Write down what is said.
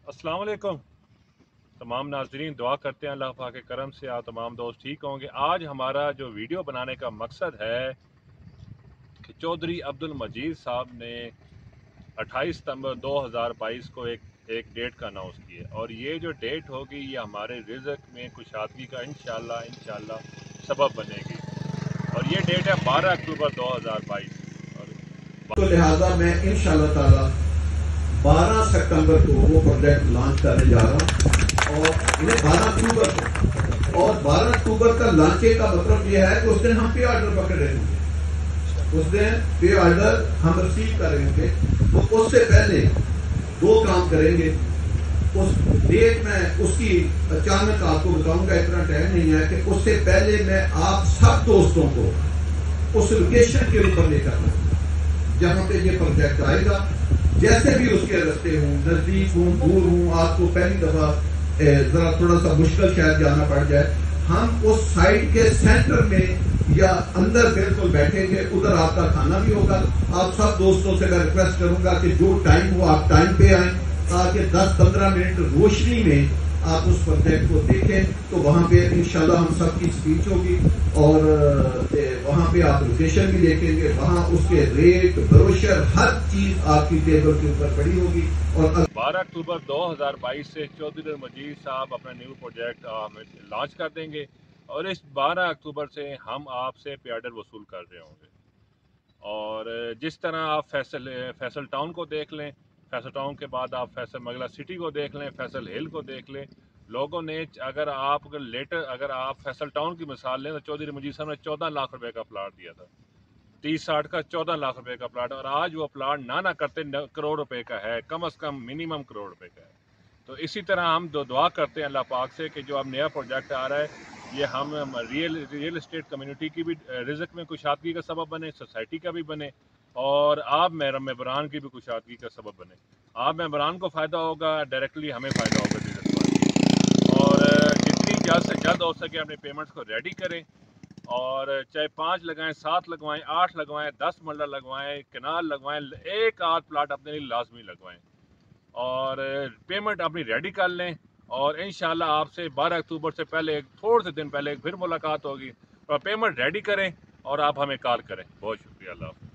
अस्सलाम वालेकुम तमाम नाजरीन, दुआ करते हैं अल्लाह पाक के करम से आप तमाम दोस्त ठीक होंगे। आज हमारा जो वीडियो बनाने का मकसद है कि चौधरी अब्दुल मजीद साहब ने 28 सितंबर 2022 को एक डेट का अनाउंस किया और ये जो डेट होगी ये हमारे रिज़्क में कुशादगी का इंशाल्लाह सबब बनेगी और ये डेट है 12 अक्टूबर 2022। तो लिहाजा मैं इंशाल्लाह ताला 12 सितंबर को वो प्रोजेक्ट लॉन्च करने जा रहा हूँ और इन्हें 12 अक्टूबर को और 12 अक्टूबर का लॉन्चिंग का मतलब ये है कि उस दिन हम पे ऑर्डर पकड़ रहे होंगे, उस दिन पे ऑर्डर हम रिसीव कर रहे होंगे। तो उससे पहले दो काम करेंगे। उस डेट में उसकी अचानक आपको बताऊंगा, इतना टाइम नहीं है कि उससे पहले मैं आप सब दोस्तों को उस लोकेशन के ऊपर लेकर आऊंगा जहां पे ये प्रोजेक्ट आएगा। जैसे भी उसके रास्ते हों, नजदीक हों, दूर हों, आपको पहली दफा जरा थोड़ा सा मुश्किल शायद जाना पड़ जाए, हम उस साइड के सेंटर में या अंदर बिल्कुल बैठेंगे। उधर आपका खाना भी होगा। आप सब दोस्तों से मैं रिक्वेस्ट करूंगा कि जो टाइम हो आप टाइम पे आए ताकि 10-15 मिनट रोशनी में आप उस प्रोजेक्ट को देखें। तो वहां पे इंशाल्लाह हम सबकी स्पीच होगी और वहां पे आप लोकेशन भी देखेंगे, वहां उसके रेट ब्रोशर हर चीज आपकी टेबल के ऊपर पड़ी होगी। और 12 अक्टूबर 2022 से चौधरी मजीद साहब अपना न्यू प्रोजेक्ट लॉन्च कर देंगे और इस 12 अक्टूबर से हम आपसे पे ऑर्डर वसूल कर रहे होंगे। और जिस तरह आप फैसल टाउन को देख लें, फैसल टाउन के बाद आप फैसल मगला सिटी को देख लें, फैसल हिल को देख लें। लोगों ने अगर आप फैसल टाउन की मिसाल लें तो चौधरी मजीद साहब ने 14 लाख रुपए का प्लाट दिया था, 30-60 का 14 लाख रुपए का प्लाट, और आज वो प्लाट ना करते करोड़ रुपए का है, कम अज़ कम मिनिमम करोड़ रुपए का है। तो इसी तरह हम दुआ करते हैं अल्लाह पाक से कि जो अब नया प्रोजेक्ट आ रहा है ये हम रियल एस्टेट कम्युनिटी की भी रिज़्क में कुशादगी का सबब बने, सोसाइटी का भी बने और आप मेंबरान की भी कुशादगी का सबब बने। आप मेंबरान को फ़ायदा होगा, डायरेक्टली हमें फ़ायदा होगा बिजनेस। और जितनी जल्द से जल्द हो सके अपने पेमेंट्स को रेडी करें और चाहे 5 लगाएं, 7 लगवाएं, 8 लगवाएं, 10 मरला लगवाएं, कनाल लगवाएं, एक आध प्लाट अपने लिए लाजमी लगवाएं और पेमेंट अपनी रेडी कर लें। और इंशाल्लाह आपसे 12 अक्टूबर से पहले थोड़े से दिन पहले फिर मुलाकात होगी और पेमेंट रेडी करें और आप हमें कॉल करें। बहुत शुक्रिया। अल्लाह।